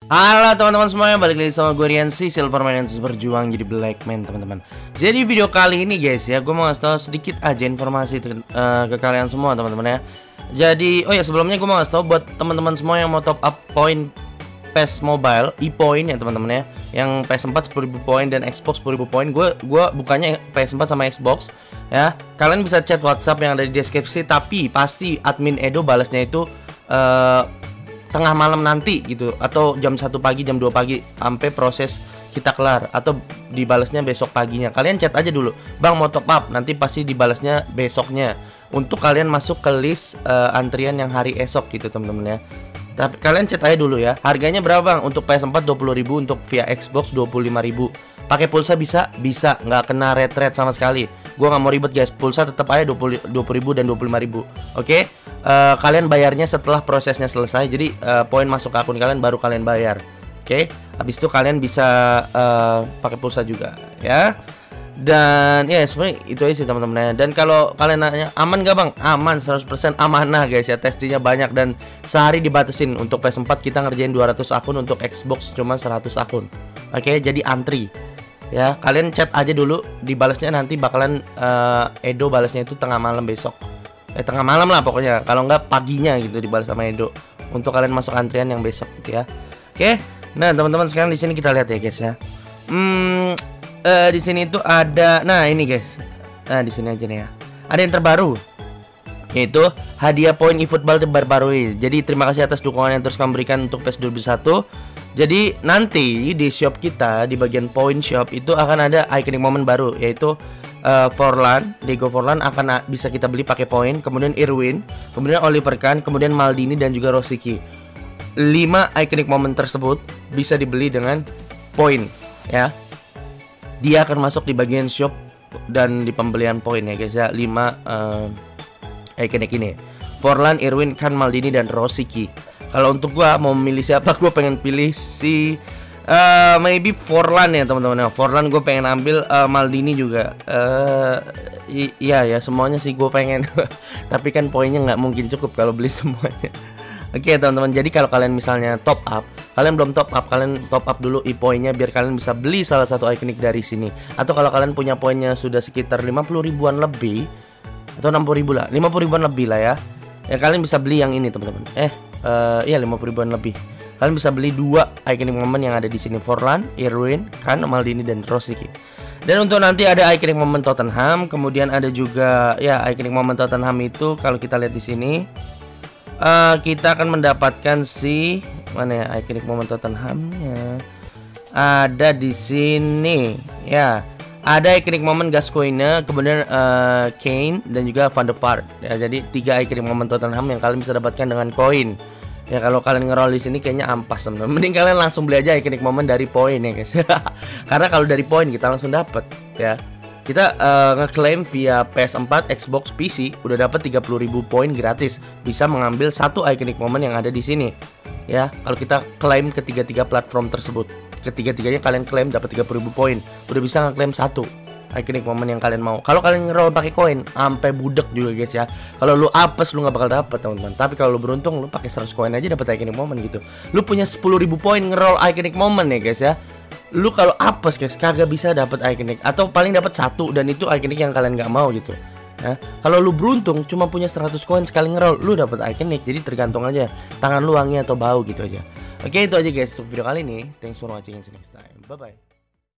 Halo teman-teman semuanya, balik lagi sama gue Riansi, Silverman yang terus berjuang jadi Blackman teman-teman. Jadi video kali ini guys ya, gue mau ngasih tau sedikit aja informasi ke kalian semua teman-teman ya. Jadi, oh ya sebelumnya gue mau ngasih tau buat teman-teman semua yang mau top up poin PES Mobile, e-point ya teman-teman ya. Yang PS4 10.000 poin dan Xbox 10.000 poin. Gue bukannya PS4 sama Xbox ya. Kalian bisa chat WhatsApp yang ada di deskripsi, tapi pasti admin Edo balasnya itu tengah malam nanti gitu, atau jam 1 pagi, jam 2 pagi sampai proses kita kelar, atau dibalasnya besok paginya. Kalian chat aja dulu, "Bang mau top up," nanti pasti dibalasnya besoknya untuk kalian masuk ke list antrian yang hari esok gitu teman-teman ya. Tapi kalian chat aja dulu ya. Harganya berapa Bang? Untuk PS4 20.000, untuk via Xbox 25.000. Pakai pulsa bisa, nggak kena rate sama sekali. Gua nggak mau ribet guys, pulsa tetap aja 20.000 dan 25.000. Oke? Kalian bayarnya setelah prosesnya selesai. Jadi poin masuk ke akun kalian baru kalian bayar. Oke? Habis itu kalian bisa pakai pulsa juga ya. Dan ya sebenarnya itu aja sih teman-teman. Dan kalau kalian nanya aman gak Bang? Aman, 100% amanah guys ya. Testinya banyak dan sehari dibatasin. Untuk PS4 kita ngerjain 200 akun, untuk Xbox cuma 100 akun. Oke, jadi antri ya. Kalian chat aja dulu, dibalasnya nanti bakalan Edo balasnya itu tengah malam besok. Tengah malam lah pokoknya. Kalau nggak paginya gitu dibalas sama Edo untuk kalian masuk antrian yang besok gitu ya. Oke. Nah, teman-teman sekarang di sini kita lihat ya guys ya. Di sini itu ada, nah ini guys. Nah, di sini aja nih ya. Ada yang terbaru, yaitu hadiah poin eFootball terbaru. Jadi terima kasih atas dukungan yang terus kamu berikan untuk PES 2021. Jadi nanti di shop kita, di bagian poin shop itu akan ada iconic moment baru, yaitu Forlan, Diego Forlan akan bisa kita beli pakai poin. Kemudian Irwin, kemudian Oliver Kahn, kemudian Maldini dan juga Rosicky. 5 iconic moment tersebut bisa dibeli dengan poin ya. Dia akan masuk di bagian shop dan di pembelian poin ya guys ya. 5 iconic ini, Forlan, Irwin, Kahn, Maldini dan Rosicky. Kalau untuk gua mau memilih siapa, gua pengen pilih si maybe Forlan ya teman-teman. Forlan gue pengen ambil, Maldini juga. Iya ya, semuanya sih gue pengen. Tapi kan poinnya nggak mungkin cukup kalau beli semuanya. Oke teman-teman, jadi kalau kalian misalnya top up, kalian belum top up, kalian top up dulu e-poinnya biar kalian bisa beli salah satu ikonik dari sini. Atau kalau kalian punya poinnya sudah sekitar 50 ribuan lebih, atau 60 ribu lah, 50 ribuan lebih lah ya. Ya kalian bisa beli yang ini teman-teman. Iya 50 ribuan lebih. Kalian bisa beli 2 iconic moment yang ada di sini, Forlan, Irwin, Kahn, Maldini dan Rosicky. Dan untuk nanti ada iconic moment Tottenham, kemudian ada juga ya iconic moment Tottenham itu kalau kita lihat di sini, kita akan mendapatkan si mana ya iconic moment Tottenhamnya. Ada di sini ya. Ada iconic moment Gascoigne, kemudian Kane dan juga Van der Vaart. Ya, jadi 3 iconic moment Tottenham yang kalian bisa dapatkan dengan koin. Ya kalau kalian ngeroll di sini kayaknya ampas teman-teman. Mending kalian langsung beli aja iconic moment dari poin ya guys. Karena kalau dari poin kita langsung dapat ya. Kita ngeklaim via PS4, Xbox, PC udah dapat 30.000 poin gratis. Bisa mengambil 1 iconic moment yang ada di sini. Ya, kalau kita klaim ketiga-tiga platform tersebut. Ketiga-tiganya kalian klaim dapat 30.000 poin. Udah bisa ngeklaim 1 iconic moment yang kalian mau. Kalau kalian ngeroll pakai koin, sampai budek juga guys ya. Kalau lu apes lu nggak bakal dapet teman-teman. Tapi kalau lu beruntung lu pakai 100 koin aja dapat iconic moment gitu. Lu punya 10.000 poin ngeroll iconic moment ya guys ya. Lu kalau apes guys kagak bisa dapat iconic, atau paling dapat 1 dan itu iconic yang kalian nggak mau gitu. Nah, kalau lu beruntung cuma punya 100 koin sekali ngeroll, lu dapat iconic. Jadi tergantung aja tangan lu wangi atau bau gitu aja. Oke, itu aja guys untuk video kali ini. Thanks for watching and see you next time. Bye bye.